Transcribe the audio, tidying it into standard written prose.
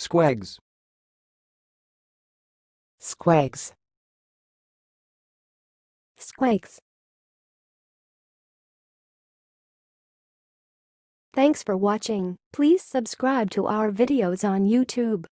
squegs, squegs, squegs. Thanks for watching. Please subscribe to our videos on YouTube.